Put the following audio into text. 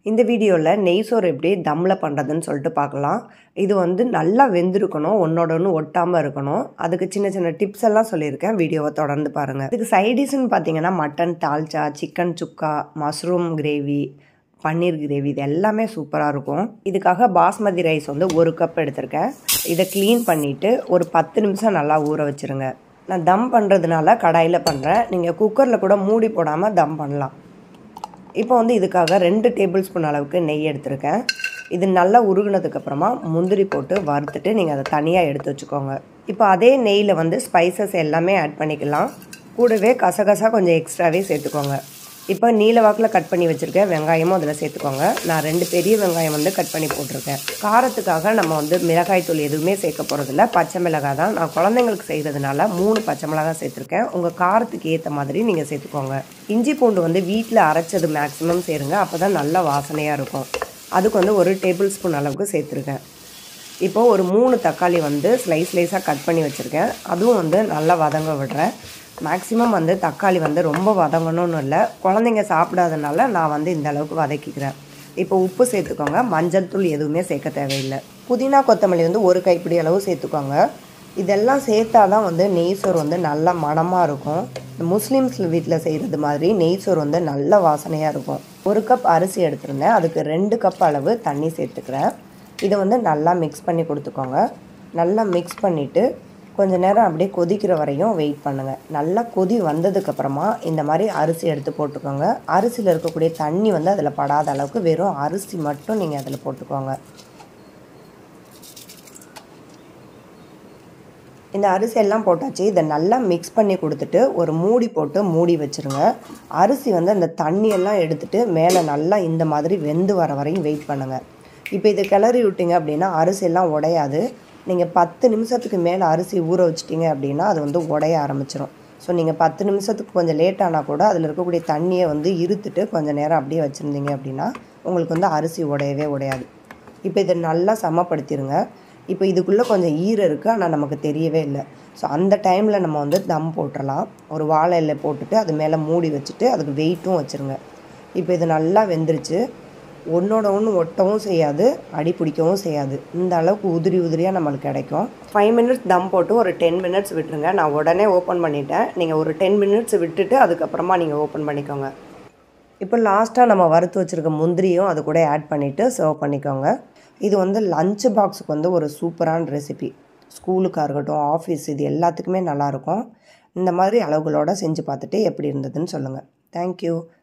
இந்த வீடியோவில் நெய் சோறு எப்படி தம்மில் பண்ணுறதுன்னு சொல்லிட்டு பார்க்கலாம். இது வந்து நல்லா வெந்திருக்கணும், ஒன்றோட ஒன்று ஒட்டாமல் இருக்கணும். அதுக்கு சின்ன சின்ன டிப்ஸ் எல்லாம் சொல்லியிருக்கேன், வீடியோவை தொடர்ந்து பாருங்கள். இதுக்கு சைடிஷ்னு பார்த்தீங்கன்னா mutton dalcha, chicken chukka, mushroom gravy, paneer gravy இது எல்லாமே சூப்பராக இருக்கும். இதுக்காக பாஸ்மதி ரைஸ் வந்து 1 கப் எடுத்திருக்கேன். இதை க்ளீன் பண்ணிவிட்டு ஒரு 10 நிமிஷம் நல்லா ஊற வச்சுருங்க. நான் தம் பண்ணுறதுனால கடாயில் பண்ணுறேன், நீங்கள் குக்கரில் கூட மூடி போடாமல் தம் பண்ணலாம். இப்போ வந்து இதுக்காக 2 டேபிள் ஸ்பூன் அளவுக்கு நெய் எடுத்திருக்கேன். இது நல்லா உருகுனதுக்கப்புறமா முந்திரி போட்டு வறுத்துட்டு நீங்கள் அதை தனியாக எடுத்து வச்சுக்கோங்க. இப்போ அதே நெய்யில் வந்து ஸ்பைசஸ் எல்லாமே ஆட் பண்ணிக்கலாம். கூடவே கசகசா கொஞ்சம் எக்ஸ்ட்ராவே சேர்த்துக்கோங்க. இப்போ நீல வாக்கில் கட் பண்ணி வச்சுருக்கேன் வெங்காயமும் அதில் சேர்த்துக்கோங்க. நான் 2 பெரிய வெங்காயம் வந்து கட் பண்ணி போட்டிருக்கேன். காரத்துக்காக நம்ம வந்து மிளகாய் தூள் எதுவுமே சேர்க்க போகிறதில்ல, பச்சை மிளகாய் தான். நான் குழந்தைங்களுக்கு செய்கிறதுனால 3 பச்சை மிளகாய் சேர்த்துருக்கேன். உங்கள் காரத்துக்கு ஏற்ற மாதிரி நீங்கள் சேர்த்துக்கோங்க. இஞ்சி பூண்டு வந்து வீட்டில் அரைச்சது மேக்ஸிமம் சேருங்க, அப்போ தான் நல்லா வாசனையாக இருக்கும். அதுக்கு வந்து 1 டேபிள் ஸ்பூன் அளவுக்கு சேர்த்துருக்கேன். இப்போது ஒரு 3 தக்காளி வந்து ஸ்லைஸாக கட் பண்ணி வச்சுருக்கேன். அதுவும் வந்து நல்லா வதங்க விடுறேன். மேக்ஸிமம் வந்து தக்காளி வந்து ரொம்ப வதங்கணும்னு இல்லை, குழந்தைங்க சாப்பிடாதனால நான் வந்து இந்த அளவுக்கு வதக்கிக்கிறேன். இப்போ உப்பு சேர்த்துக்கோங்க, மஞ்சள் தூள் எதுவுமே சேர்க்க தேவையில்லை. புதினா கொத்தமல்லி வந்து 1 கைப்பிடி அளவு சேர்த்துக்கோங்க. இதெல்லாம் சேர்த்தா தான் வந்து நெய் சோறு வந்து நல்லா மணமாக இருக்கும். முஸ்லீம்ஸ் வீட்டில் செய்கிறது மாதிரி நெய் சோறு வந்து நல்ல வாசனையாக இருக்கும். 1 கப் அரிசி எடுத்துருந்தேன், அதுக்கு 2 கப் அளவு தண்ணி சேர்த்துக்கிறேன். இதை வந்து நல்லா மிக்ஸ் பண்ணி கொடுத்துக்கோங்க. நல்லா மிக்ஸ் பண்ணிவிட்டு கொஞ்சம் நேரம் அப்படியே கொதிக்கிற வரையும் வெயிட் பண்ணுங்கள். நல்லா கொதி வந்ததுக்கப்புறமா இந்த மாதிரி அரிசி எடுத்து போட்டுக்கோங்க. அரிசியில் இருக்கக்கூடிய தண்ணி வந்து அதில் படாத அளவுக்கு வெறும் அரிசி மட்டும் நீங்கள் அதில் போட்டுக்கோங்க. இந்த அரிசி எல்லாம் போட்டாச்சு. இதை நல்லா மிக்ஸ் பண்ணி கொடுத்துட்டு ஒரு மூடி போட்டு மூடி வச்சுருங்க. அரிசி வந்து அந்த தண்ணியெல்லாம் எடுத்துகிட்டு மேலே நல்லா இந்த மாதிரி வெந்து வர வரையும் வெயிட் பண்ணுங்கள். இப்போ இதை கிளறி விட்டிங்க அப்படின்னா அரிசியெல்லாம் உடையாது. நீங்கள் 10 நிமிஷத்துக்கு மேலே அரிசி ஊற வச்சிட்டிங்க அப்படின்னா அது வந்து உடைய ஆரம்பிச்சிடும். ஸோ நீங்கள் 10 நிமிஷத்துக்கு கொஞ்சம் லேட் ஆனால் கூட அதில் இருக்கக்கூடிய தண்ணியை வந்து இருத்துட்டு கொஞ்சம் நேரம் அப்படியே வச்சுருந்தீங்க அப்படின்னா உங்களுக்கு வந்து அரிசி உடையவே உடையாது. இப்போ இதை நல்லா சமப்படுத்திடுங்க. இப்போ இதுக்குள்ளே கொஞ்சம் ஈரம் இருக்குது, ஆனால் நமக்கு தெரியவே இல்லை. ஸோ அந்த டைமில் நம்ம வந்து தம் போட்டுடலாம். ஒரு வாழை இலை போட்டுட்டு அது மேலே மூடி வச்சுட்டு அதுக்கு வெயிட்டும் வச்சுருங்க. இப்போ இது நல்லா வெந்துருச்சு. ஒன்றோட ஒன்று ஒட்டவும் செய்யாது, அடி பிடிக்கவும் செய்யாது. இந்த அளவுக்கு உதிரியாக நம்மளுக்கு கிடைக்கும். 5 மினிட்ஸ் தம் போட்டு ஒரு 10 மினிட்ஸ் விட்டுருங்க. நான் உடனே ஓப்பன் பண்ணிட்டேன். நீங்கள் ஒரு 10 மினிட்ஸ் விட்டுட்டு அதுக்கப்புறமா நீங்கள் ஓப்பன் பண்ணிக்கோங்க. இப்போ லாஸ்ட்டாக நம்ம வறுத்து வச்சுருக்க முந்திரியும் அது கூட ஆட் பண்ணிவிட்டு சர்வ் பண்ணிக்கோங்க. இது வந்து லஞ்ச் பாக்ஸுக்கு வந்து ஒரு சூப்பரான ரெசிபி. ஸ்கூலுக்காக இருக்கட்டும், ஆஃபீஸ், இது எல்லாத்துக்குமே நல்லாயிருக்கும். இந்த மாதிரி அளவுகளோடு செஞ்சு பார்த்துட்டு எப்படி இருந்ததுன்னு சொல்லுங்கள். தேங்க்யூ.